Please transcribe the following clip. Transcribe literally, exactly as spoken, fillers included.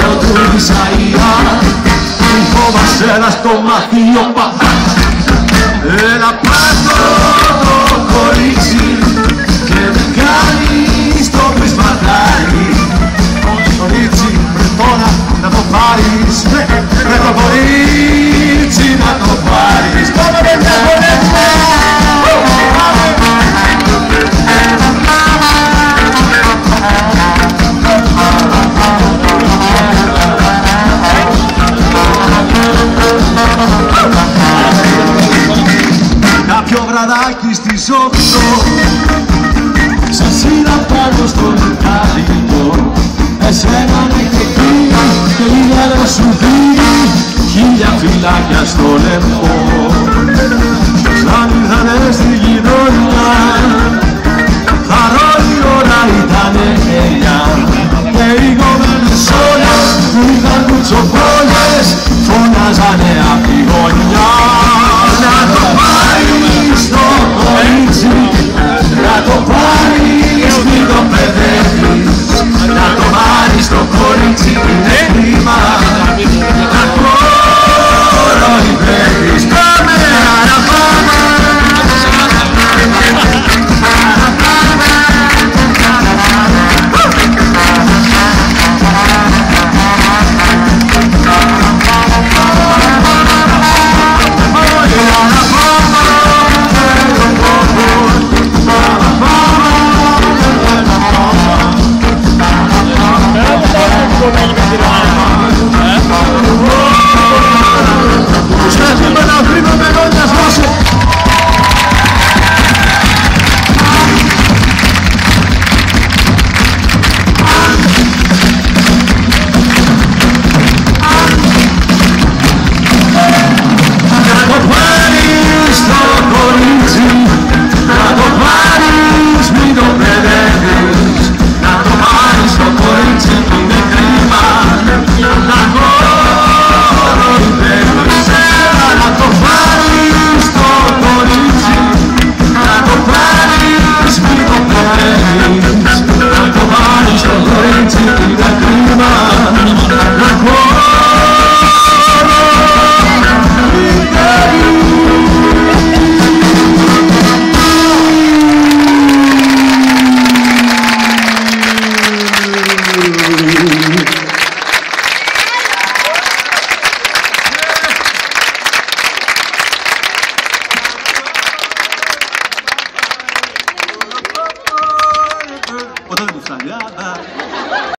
του Ισαΐα, μη φοβάσαι ένα στο μαθείο παπά. Έλα πάτω το κορίτσι και μην κάνεις το πρισματάρι. Το κορίτσι πρέπει τώρα να το πάρεις, με το κορίτσι να το πάρεις. Πάμε παιδιά, χορέψτε! Κάποιο βραδάκι στη Σόφτο σας είδα πάνω στο λουκάδικο. Εσένα μέχρι εκεί και λίγα να σου δίνει χίλια φυλάκια στο λαιμό. Σαν ήρθανε στη γειτονιά χαρό η ώρα ήτανε ελιά και οι κομμένες όλες που είχαν κουτσοπόλες φωνάζανε απ' τη γωνιά. Να το πάρεις το κορίτσι, να το πάρεις μην το παιδεύεις, να το πάρεις το κορίτσι είναι κρίμα, να κοροϊδεύεις. Πάμε να πάμε. Ποτέ δεν μου φτάνει.